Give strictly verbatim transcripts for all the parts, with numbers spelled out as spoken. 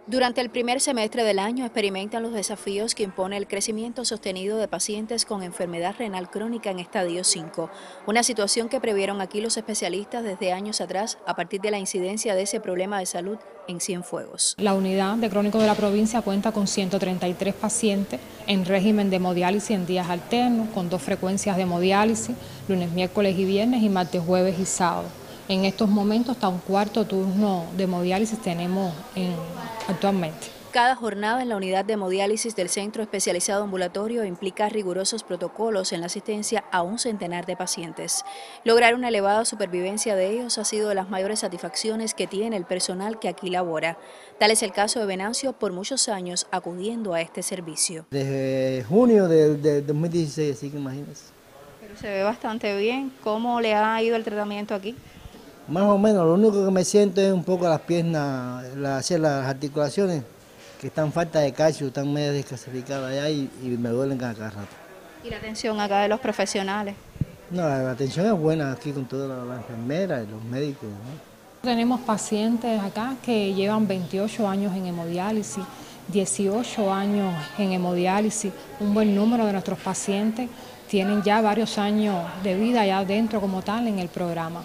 Durante el primer semestre del año experimentan los desafíos que impone el crecimiento sostenido de pacientes con enfermedad renal crónica en estadio cinco, una situación que previeron aquí los especialistas desde años atrás a partir de la incidencia de ese problema de salud en Cienfuegos. La unidad de crónico de la provincia cuenta con ciento treinta y tres pacientes en régimen de hemodiálisis en días alternos, con dos frecuencias de hemodiálisis, lunes, miércoles y viernes y martes, jueves y sábado. En estos momentos hasta un cuarto turno de hemodiálisis tenemos en, actualmente. Cada jornada en la unidad de hemodiálisis del Centro Especializado Ambulatorio implica rigurosos protocolos en la asistencia a un centenar de pacientes. Lograr una elevada supervivencia de ellos ha sido de las mayores satisfacciones que tiene el personal que aquí labora. Tal es el caso de Venancio, por muchos años acudiendo a este servicio. Desde junio de, de dos mil dieciséis, así que imagínense. Pero se ve bastante bien. ¿Cómo le ha ido el tratamiento aquí? Más o menos, lo único que me siento es un poco las piernas, la, hacer las articulaciones, que están falta de calcio, están medio descalcificadas allá y, y me duelen cada, cada rato. ¿Y la atención acá de los profesionales? No, la, la atención es buena aquí con toda la, la enfermera y los médicos, ¿no? Tenemos pacientes acá que llevan veintiocho años en hemodiálisis, dieciocho años en hemodiálisis. Un buen número de nuestros pacientes tienen ya varios años de vida ya dentro como tal en el programa.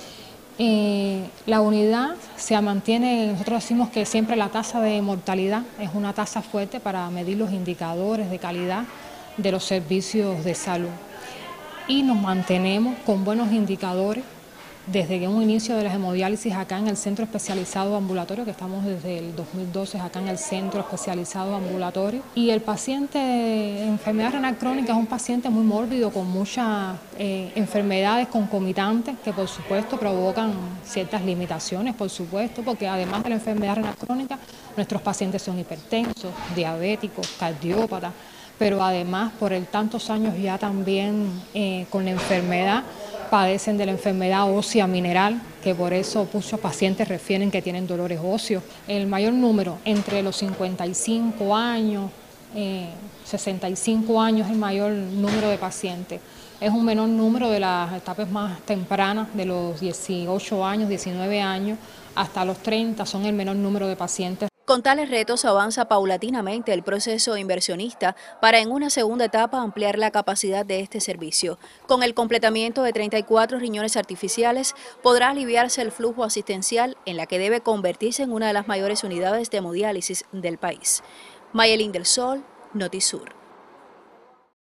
Eh, la unidad se mantiene, nosotros decimos que siempre la tasa de mortalidad es una tasa fuerte para medir los indicadores de calidad de los servicios de salud. Y nos mantenemos con buenos indicadores desde un inicio de la hemodiálisis acá en el Centro Especializado Ambulatorio, que estamos desde el dos mil doce acá en el Centro Especializado Ambulatorio. Y el paciente de enfermedad renal crónica es un paciente muy mórbido, con muchas eh, enfermedades concomitantes que por supuesto provocan ciertas limitaciones, por supuesto, porque además de la enfermedad renal crónica, nuestros pacientes son hipertensos, diabéticos, cardiópatas, pero además por el tantos años ya también eh, con la enfermedad, padecen de la enfermedad ósea mineral, que por eso muchos pacientes refieren que tienen dolores óseos. El mayor número entre los cincuenta y cinco años, eh, sesenta y cinco años es el mayor número de pacientes. Es un menor número de las etapas más tempranas, de los dieciocho años, diecinueve años, hasta los treinta son el menor número de pacientes. Con tales retos avanza paulatinamente el proceso inversionista para en una segunda etapa ampliar la capacidad de este servicio. Con el completamiento de treinta y cuatro riñones artificiales podrá aliviarse el flujo asistencial en la que debe convertirse en una de las mayores unidades de hemodiálisis del país. Mayelín del Sol, Notisur.